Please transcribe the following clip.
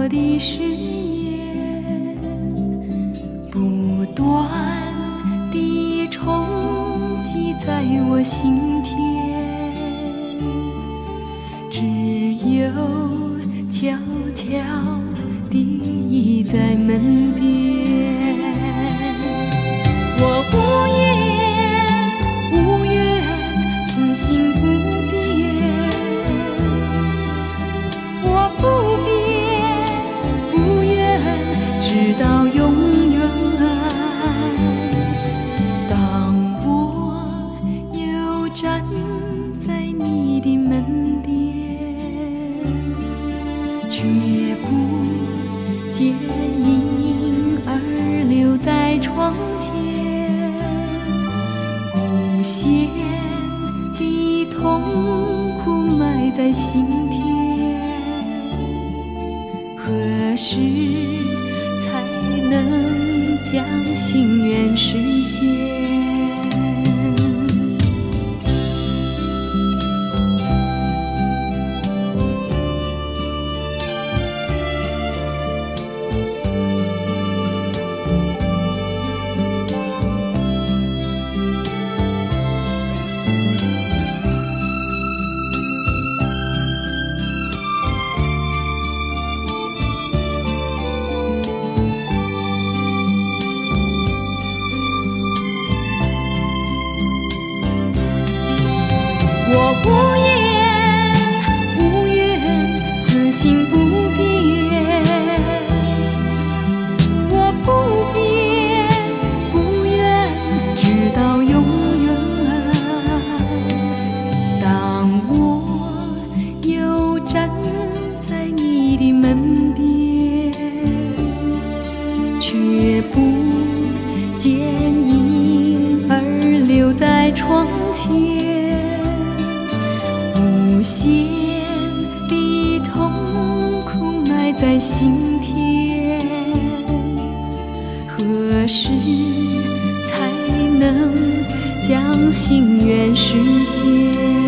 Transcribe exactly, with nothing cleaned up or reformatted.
我的誓言，不断地冲击在我心田，只有悄悄地倚在门边。我无言无怨，痴心不变，我不变不愿，直到永远。当我又站在你的门边，却不见婴儿留在窗前，无限的痛苦埋在心田，何时才能将心愿实现？我无言无怨，此心不变，我不变不愿，直到永远。当我又站在你的门边，却不见婴儿留在窗前，无限的痛苦埋在心田，何时才能将心愿实现？